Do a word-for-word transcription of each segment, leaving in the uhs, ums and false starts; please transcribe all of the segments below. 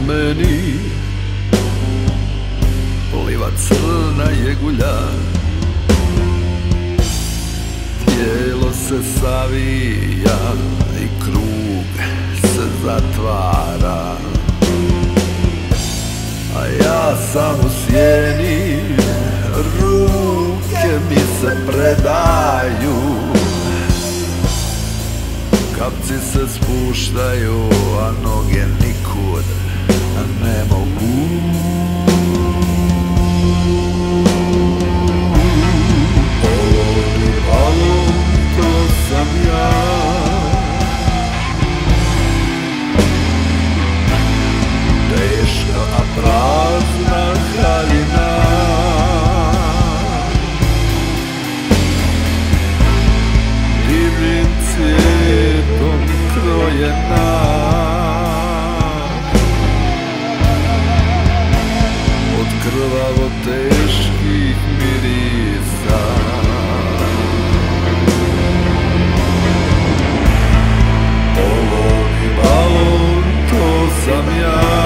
meni pliva crna jegulja, tijelo se savija i krug se zatvara, a ja sam u sjeni, ruke mi se predaju, kapci se spuštaju, a noge nikud ne mogu. Olovni balon, to sam ja, teška a prazna haljina, divnim cvijetom krojena, od krvavo teških mirisa. Olovni balon, to sam ja,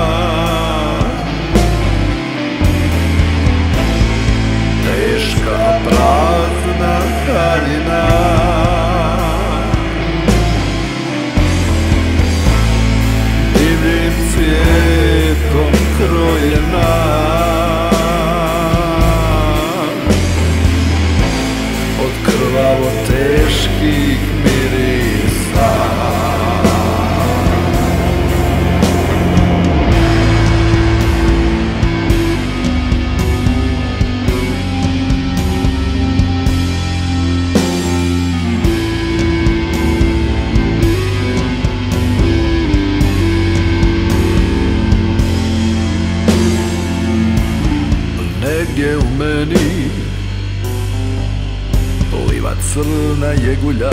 teška prazna haljina, divnim cvijetom krojena, od krvavo teških mirisa. Negdje u meni pliva crna jegulja,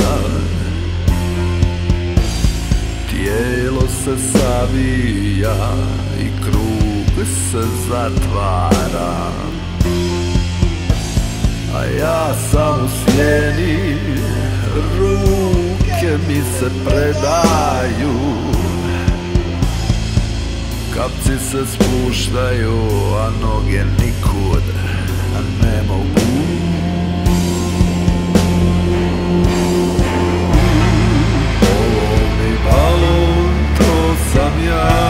tijelo se savija i krug se zatvara, a ja sam u sjeni, ruke mi se predaju, kapci se spuštaju, a noge nikud ne mogu. Olovni balon, to sam ja,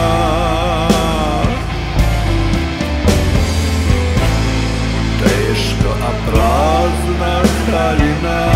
teška a prazna haljina,